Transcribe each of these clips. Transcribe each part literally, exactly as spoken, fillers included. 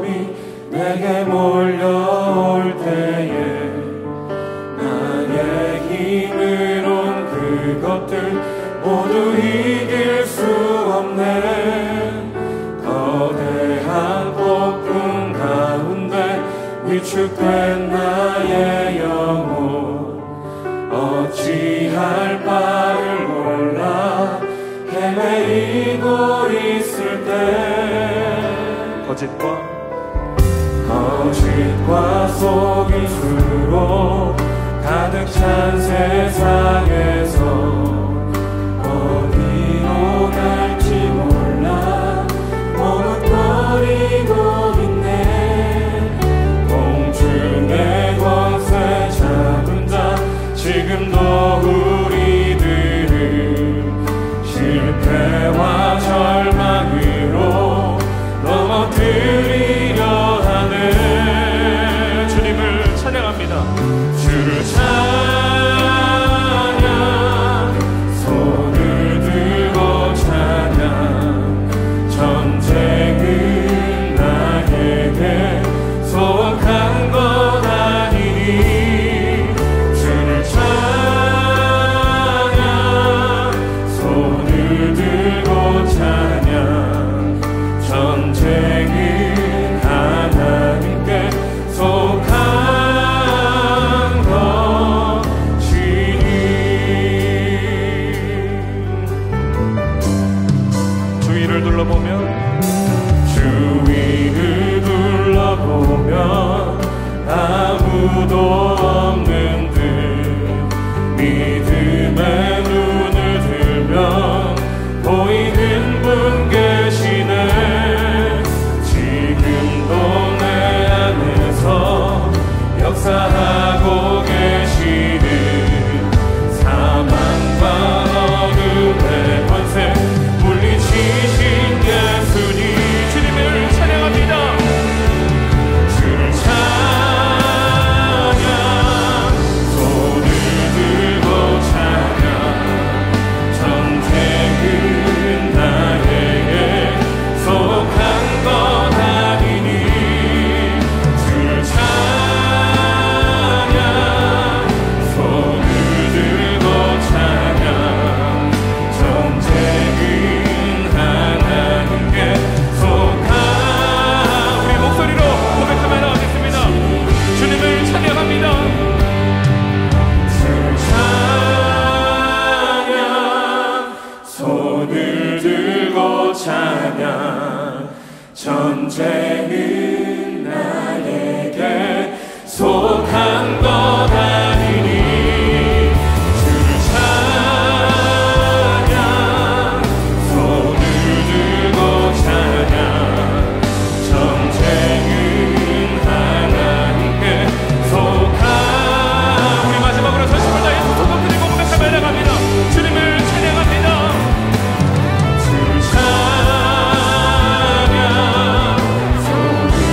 영혼이 내게 몰려올 때에 나의 힘으론 그것들 모두 이길 수 없네. 거대한 폭풍 가운데 위축된 나의 영혼 어찌할 바를 몰라 헤매이고 있을 때 거짓과 거짓과 속임수로 가득 찬 세상에서 어디로 갈지 몰라 머뭇거리고 있네. 공중의 권세 잡은 자 지금도 우리들을 실패와 절망으로 넘어뜨리려 하네. 주님을 찬양합니다. 주를 찬양 손을 들고 찬양 전쟁은 나에게 속한 것 아니니 주를 찬양 손을 들고 찬양 전쟁은 하나님께 속한 것이니. 주위를 둘러보면 주위를 둘러보면 아무도 없는 듯 믿음의 눈을 들면 보이는 분 계시네. 지금도 내 안에서 역사하고 계시는 사망과 어둠의 권세 물리치신 예수님. 주님을 찬양합니다. 주를 찬양 손을 들고 찬양 전쟁은 나에게 속한 것 아니니 주를 찬양 손을 들고 찬양 전쟁은 하나님께 속한. 우리 목소리로 고백하며 나오겠습니다. 주님을 찬양합니다. 주를 찬양 손을 들고 찬양 전쟁은 나에게 속한 것 아니니 주를 찬양 손을 들고 찬양 전쟁은 하나님께 속한. 우리 마지막으로 전심을 다해 두 손 들고 고백하며 나갑니다. 주님을 찬양합니다. 주를 찬양 손을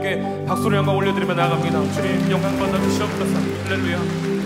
함께 박수로 영광 올려드리며 나아갑니다. 주님 영광 받아 주시옵소서. 할렐루야.